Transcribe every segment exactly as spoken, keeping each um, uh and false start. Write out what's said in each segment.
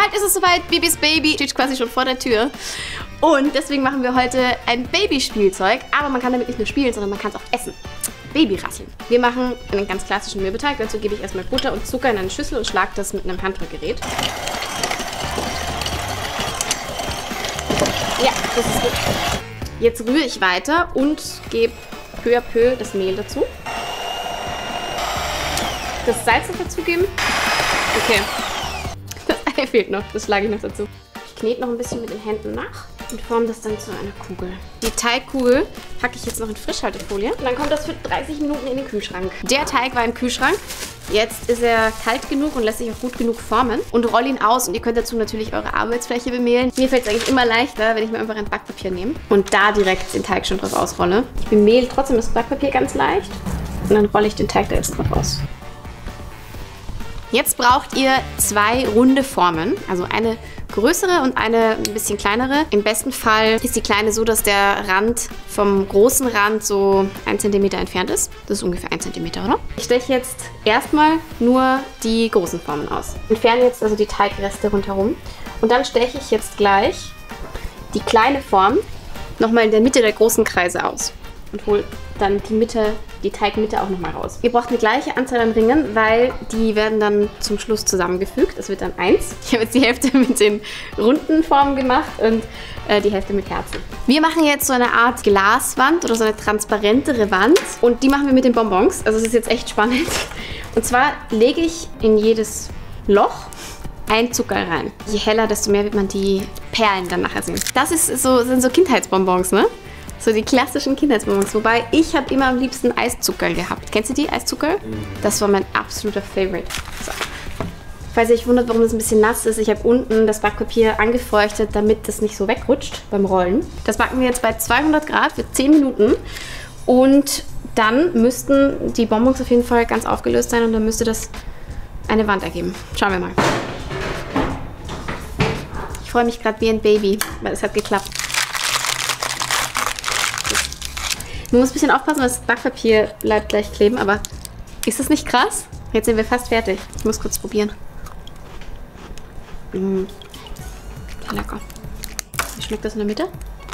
Bald ist es soweit, Bibis Baby steht quasi schon vor der Tür. Und deswegen machen wir heute ein Babyspielzeug. Aber man kann damit nicht nur spielen, sondern man kann es auch essen. Babyrasseln. Wir machen einen ganz klassischen Mürbeteig. Dazu gebe ich erstmal Butter und Zucker in eine Schüssel und schlage das mit einem Handrührgerät. Ja, das ist gut. Jetzt rühre ich weiter und gebe peu à peu das Mehl dazu. Das Salz noch dazugeben. Okay. Das Ei fehlt noch, das schlage ich noch dazu. Ich knete noch ein bisschen mit den Händen nach und forme das dann zu einer Kugel. Die Teigkugel packe ich jetzt noch in Frischhaltefolie. Und dann kommt das für dreißig Minuten in den Kühlschrank. Der Teig war im Kühlschrank. Jetzt ist er kalt genug und lässt sich auch gut genug formen. Und rolle ihn aus und ihr könnt dazu natürlich eure Arbeitsfläche bemehlen. Mir fällt es eigentlich immer leichter, wenn ich mir einfach ein Backpapier nehme und da direkt den Teig schon drauf ausrolle. Ich bemehle trotzdem das Backpapier ganz leicht und dann rolle ich den Teig da jetzt drauf aus. Jetzt braucht ihr zwei runde Formen, also eine größere und eine ein bisschen kleinere. Im besten Fall ist die kleine so, dass der Rand vom großen Rand so ein Zentimeter entfernt ist. Das ist ungefähr ein Zentimeter, oder? Ich steche jetzt erstmal nur die großen Formen aus. Entferne jetzt also die Teigreste rundherum. Und dann steche ich jetzt gleich die kleine Form nochmal in der Mitte der großen Kreise aus. Und hole dann die Mitte, die Teigmitte auch nochmal raus. Ihr braucht eine gleiche Anzahl an Ringen, weil die werden dann zum Schluss zusammengefügt. Das wird dann eins. Ich habe jetzt die Hälfte mit den runden Formen gemacht und äh, die Hälfte mit Herzen. Wir machen jetzt so eine Art Glaswand oder so eine transparentere Wand und die machen wir mit den Bonbons. Also es ist jetzt echt spannend. Und zwar lege ich in jedes Loch ein Zucker rein. Je heller, desto mehr wird man die Perlen dann nachher sehen. Das ist so, sind so Kindheitsbonbons, ne? So die klassischen Kindheitsbonbons. Wobei, ich habe immer am liebsten Eiszucker gehabt. Kennst du die, Eiszucker? Das war mein absoluter Favorite. So. Falls ihr euch wundert, warum das ein bisschen nass ist, ich habe unten das Backpapier angefeuchtet, damit das nicht so wegrutscht beim Rollen. Das backen wir jetzt bei zweihundert Grad für zehn Minuten. Und dann müssten die Bonbons auf jeden Fall ganz aufgelöst sein und dann müsste das eine Wand ergeben. Schauen wir mal. Ich freue mich gerade wie ein Baby, weil es hat geklappt. Man muss ein bisschen aufpassen, weil das Backpapier bleibt gleich kleben, aber ist das nicht krass? Jetzt sind wir fast fertig. Ich muss kurz probieren. Mmh. Sehr lecker. Wie schmeckt das in der Mitte?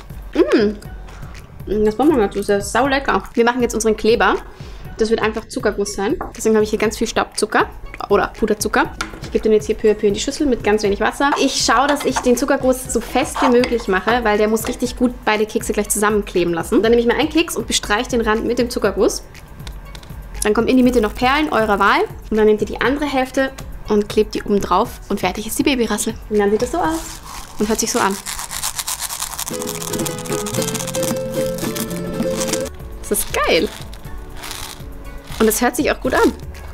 Mmh. Das Bonbon dazu ist ja sau lecker. Wir machen jetzt unseren Kleber. Das wird einfach Zuckerguss sein. Deswegen habe ich hier ganz viel Staubzucker oder Puderzucker. Ich gebe den jetzt hier peu à peu in die Schüssel mit ganz wenig Wasser. Ich schaue, dass ich den Zuckerguss so fest wie möglich mache, weil der muss richtig gut beide Kekse gleich zusammenkleben lassen. Dann nehme ich mir einen Keks und bestreiche den Rand mit dem Zuckerguss. Dann kommt in die Mitte noch Perlen eurer Wahl. Und dann nehmt ihr die andere Hälfte und klebt die oben drauf. Und fertig ist die Babyrassel. Und dann sieht das so aus. Und hört sich so an. Das ist geil. Und es hört sich auch gut an.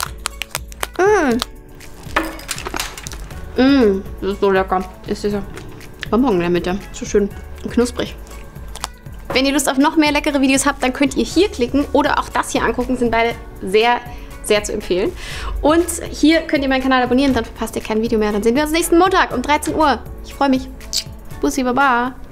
Mmh. Mmh, das ist so lecker. Ist dieser Bonbon in der Mitte. So schön und knusprig. Wenn ihr Lust auf noch mehr leckere Videos habt, dann könnt ihr hier klicken oder auch das hier angucken. Sind beide sehr, sehr zu empfehlen. Und hier könnt ihr meinen Kanal abonnieren, dann verpasst ihr kein Video mehr. Dann sehen wir uns nächsten Montag um dreizehn Uhr. Ich freue mich. Bussi, baba.